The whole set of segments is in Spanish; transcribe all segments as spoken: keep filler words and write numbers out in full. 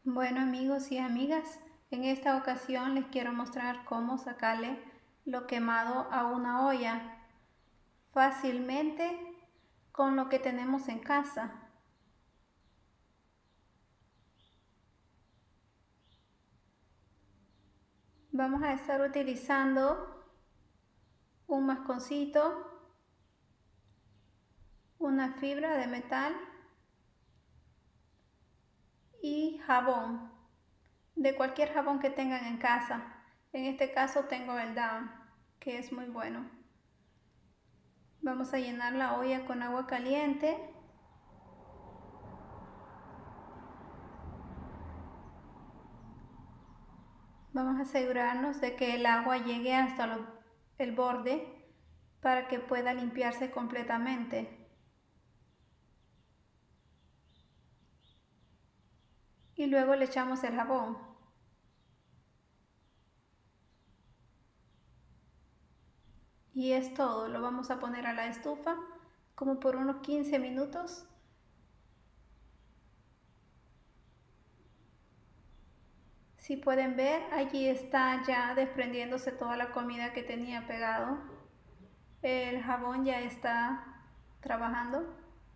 Bueno, amigos y amigas, en esta ocasión les quiero mostrar cómo sacarle lo quemado a una olla fácilmente con lo que tenemos en casa. Vamos a estar utilizando un masconcito, una fibra de metal y jabón, de cualquier jabón que tengan en casa. En este caso tengo el Dawn, que es muy bueno. Vamos a llenar la olla con agua caliente. Vamos a asegurarnos de que el agua llegue hasta lo, el borde para que pueda limpiarse completamente. Y luego le echamos el jabón. Y es todo, lo vamos a poner a la estufa como por unos quince minutos. Si pueden ver, allí está ya desprendiéndose toda la comida que tenía pegado. El jabón ya está trabajando.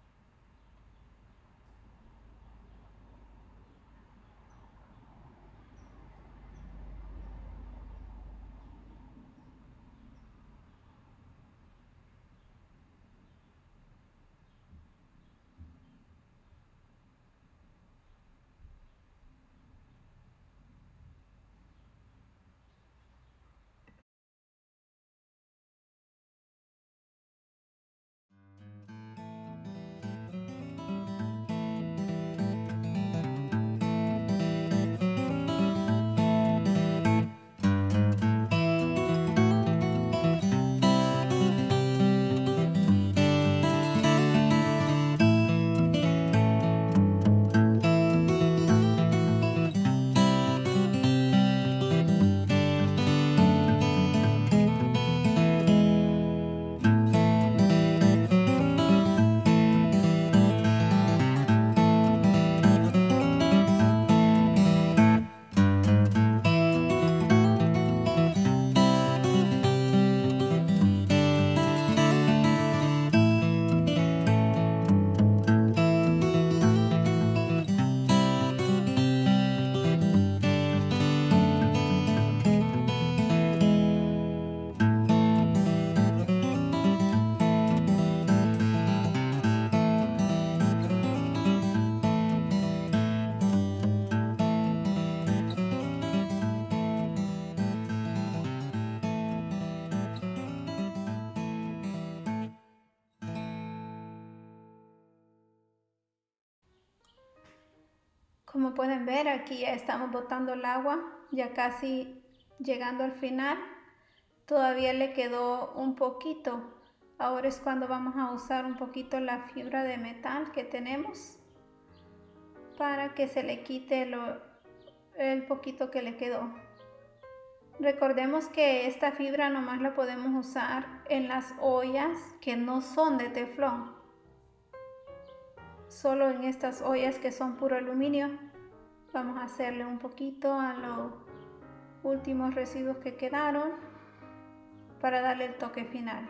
Como pueden ver, aquí ya estamos botando el agua, ya casi llegando al final. Todavía le quedó un poquito. Ahora es cuando vamos a usar un poquito la fibra de metal que tenemos para que se le quite lo, el poquito que le quedó. Recordemos que esta fibra nomás la podemos usar en las ollas que no son de teflón. Solo en estas ollas que son puro aluminio. Vamos a hacerle un poquito a los últimos residuos que quedaron para darle el toque final.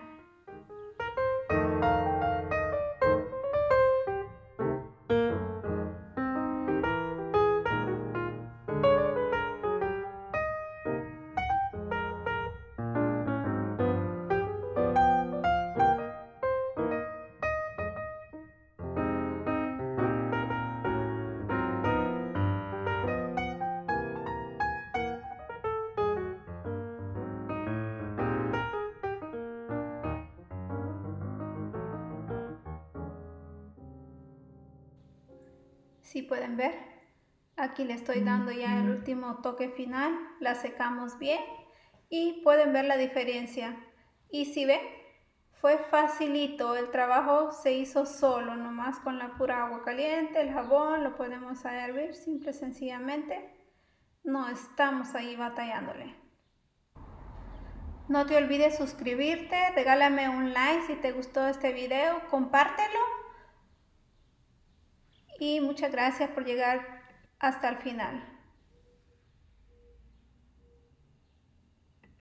Si pueden ver, aquí le estoy dando ya el último toque final, la secamos bien y pueden ver la diferencia. Y si ven, fue facilito, el trabajo se hizo solo, nomás con la pura agua caliente, el jabón, lo podemos hervir simple y sencillamente. No estamos ahí batallándole. No te olvides suscribirte, regálame un like si te gustó este video, compártelo. Y muchas gracias por llegar hasta el final.